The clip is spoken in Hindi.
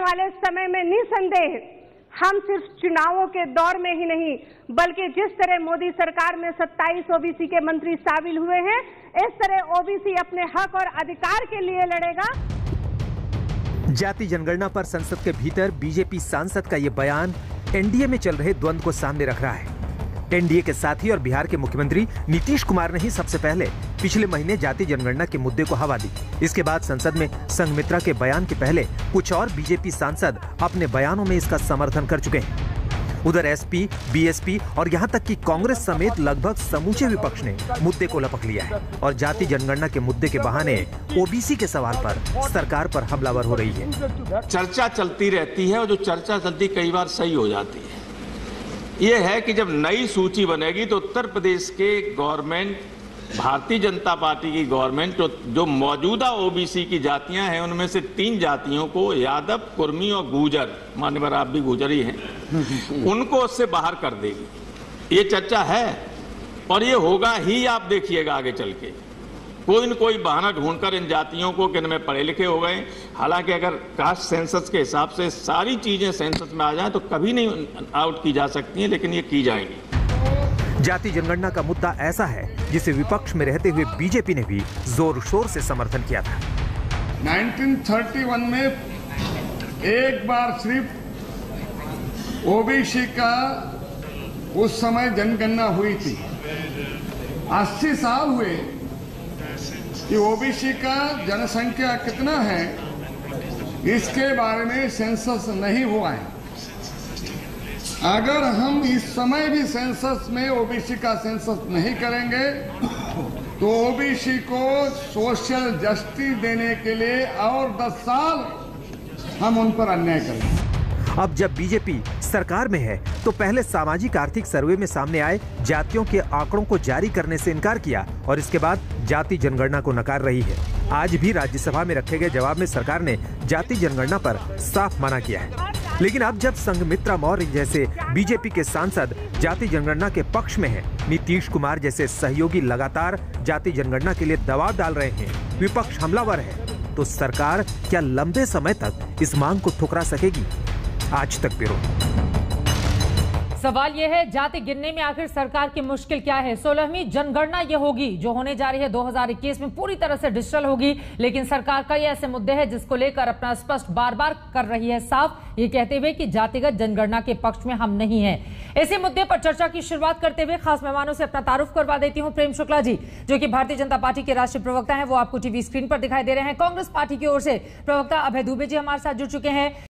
वाले समय में निसंदेह हम सिर्फ चुनावों के दौर में ही नहीं बल्कि जिस तरह मोदी सरकार में 27 ओबीसी के मंत्री शामिल हुए हैं, इस तरह ओबीसी अपने हक और अधिकार के लिए लड़ेगा। जाति जनगणना पर संसद के भीतर बीजेपी सांसद का ये बयान एनडीए में चल रहे द्वंद्व को सामने रख रहा है। एनडीए के साथी और बिहार के मुख्यमंत्री नीतीश कुमार ने ही सबसे पहले पिछले महीने जाति जनगणना के मुद्दे को हवा दी। इसके बाद संसद में संघमित्रा के बयान के पहले कुछ और बीजेपी सांसद अपने बयानों में इसका समर्थन कर चुके हैं। उधर एसपी, बीएसपी और यहां तक कि कांग्रेस समेत लगभग समूचे विपक्ष ने मुद्दे को लपक लिया है और जाति जनगणना के मुद्दे के बहाने ओबीसी के सवाल पर सरकार पर हमलावर हो रही है। चर्चा चलती रहती है और जो चर्चा चलती कई बार सही हो जाती है। ये है कि जब नई सूची बनेगी तो उत्तर प्रदेश के गवर्नमेंट, भारतीय जनता पार्टी की गवर्नमेंट, जो मौजूदा ओबीसी की जातियां हैं उनमें से 3 जातियों को, यादव, कुर्मी और गुर्जर, मान्यवर आप भी गुर्जर ही हैं, उनको उससे बाहर कर देगी। ये चर्चा है और ये होगा ही। आप देखिएगा आगे चल के कोई न कोई बहाना ढूंढकर इन जातियों को कि इनमें पढ़े लिखे हो गए। हालांकि अगर कास्ट सेंसस के हिसाब से सारी चीजें सेंसस में आ जाएं तो कभी नहीं आउट की जा सकती हैं, लेकिन ये की जाएंगी। जाति जनगणना का मुद्दा ऐसा है जिसे विपक्ष में रहते हुए बीजेपी ने भी जोर शोर से समर्थन किया था। 1931 में एक बार सिर्फ ओबीसी का उस समय जनगणना हुई थी। 80 साल हुए कि ओबीसी का जनसंख्या कितना है इसके बारे में सेंसस नहीं हुआ है। अगर हम इस समय भी सेंसस में ओबीसी का सेंसस नहीं करेंगे तो ओबीसी को सोशल जस्टिस देने के लिए और 10 साल हम उन पर अन्याय करेंगे। अब जब बीजेपी सरकार में है तो पहले सामाजिक आर्थिक सर्वे में सामने आए जातियों के आंकड़ों को जारी करने से इनकार किया और इसके बाद जाति जनगणना को नकार रही है। आज भी राज्यसभा में रखे गए जवाब में सरकार ने जाति जनगणना पर साफ मना किया है। लेकिन अब जब संघमित्रा मौर्य जैसे बीजेपी के सांसद जाति जनगणना के पक्ष में हैं, नीतीश कुमार जैसे सहयोगी लगातार जाति जनगणना के लिए दबाव डाल रहे हैं, विपक्ष हमलावर है, तो सरकार क्या लंबे समय तक इस मांग को ठुकरा सकेगी? आज तक ब्यूरो। सवाल यह है, जाति गिनने में आखिर सरकार की मुश्किल क्या है? 16वीं जनगणना यह होगी जो होने जा रही है 2021 में, पूरी तरह से डिजिटल होगी। लेकिन सरकार कई ऐसे मुद्दे हैं जिसको लेकर अपना स्पष्ट बार बार कर रही है साफ, ये कहते हुए कि जातिगत जनगणना के पक्ष में हम नहीं हैं। इसी मुद्दे पर चर्चा की शुरुआत करते हुए खास मेहमानों से अपना तारुफ करवा देती हूं। प्रेम शुक्ला जी, जो कि भारतीय जनता पार्टी के राष्ट्रीय प्रवक्ता हैं, वो आपको टीवी स्क्रीन पर दिखाई दे रहे हैं। कांग्रेस पार्टी की ओर से प्रवक्ता अभय दुबे जी हमारे साथ जुड़ चुके हैं।